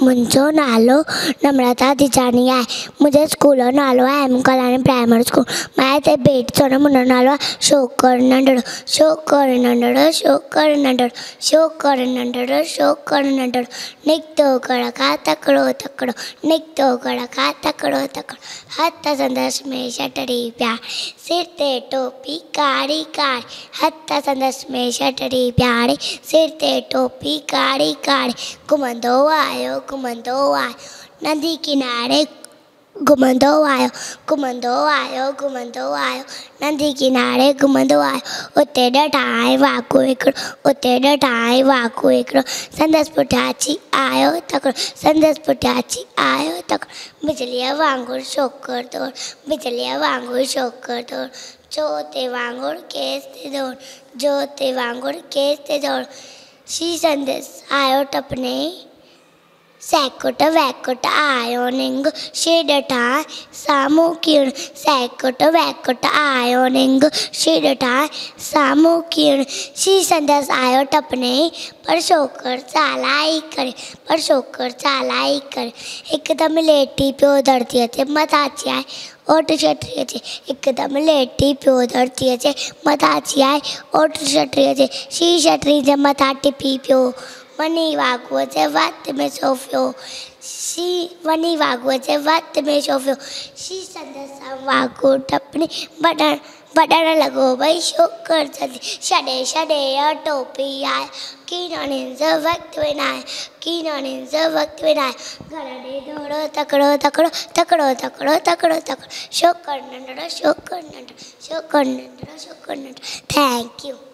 मुंहिंजो नालो नम्रता धिजानी आहे। मुंहिंजे स्कूल जो नालो आहे हेमू कलानी प्राइमरी स्कूल। मां हिते भेट चवंदमि, मुंहिंजो नालो आहे चोकर नंढिड़ो। चोकर नंढिड़ो, चोकर नंढिड़ो, चोकर नंढिड़ो, चोकर नंढिड़ो, निकितो कड़ खां तकिड़ो तकिड़ो, निकितो कड़ खां तकिड़ो तकिड़ो, हथ संदसि में छटड़ी प्यारी, सिर ते टोपी कारी कारी, हथ संदसि में छटड़ी प्यारी, सिर ते टोपी कारी कारी, घुमंदो आयो घुमंदो आयो नदी किनारे, घुमंदो आयो घुमंदो आयो घुमंदो आयो नदी किनारे, घुमंदो आयो। उते ॾठाई वाको हिकिड़ो, उते ॾठाई वाको हिकिड़ो, संदसि पुठियां अची आयो तकिड़ो, संदसि पुठियां अची आयो तकिड़ो, बिजलीअ वांगुरु चोकर दौड़, बिजलीअ वांगुरु चोकर दौड़, जोते वांगुरु केस ते दौड़, जोते वांगुरु केस ते दौड़, शी संदसि आयो टपने, सैकुट वैकुट आयो निंग, शी ॾठाई साम्हूं कीण, सैकुट वैकुट आयो निंग, शी ॾठाई साम्हूं कीण, शी संदसि आयो टपने, पर चोकर चालाई करे, पर चोकर चालाई करे, हिकदमि लेटी पियो धरतीअ ते, मथां अची आए ओट छटरी अचे, हिकदमि लेटी पियो धरतीअ ते, मथां अची आए ओट छटरी अचे, शी छटरी जे मथां टिपी पियो, वनी वागुअ जे वत में सोफियो, शी वनी वागुअ जे वत में सोफियो, शी संदसि वागुरु टपने बॾण लॻो भई चोकर जल्दी छॾे छॾे टोपी आया, कीनाणियुनि जो वक़्तु विञाए, कीनाणियुनि जो वक़्तु विञाए, घर ॾे दौड़ो तकिड़ो तकिड़ो तकिड़ो तकिड़ो तकिड़ो तकिड़ो, चोकर नंढिड़ो चोकर नंढिड़ो चोकर नंढिड़ो चोकर नंढिड़ो। Thank U.